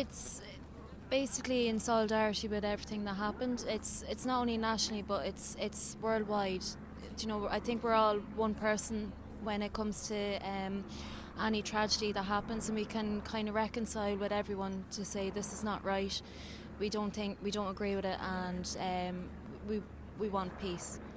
It's basically in solidarity with everything that happened. It's not only nationally, but it's worldwide. You know, I think we're all one person when it comes to any tragedy that happens, and we can kind of reconcile with everyone to say this is not right. We don't agree with it, and we want peace.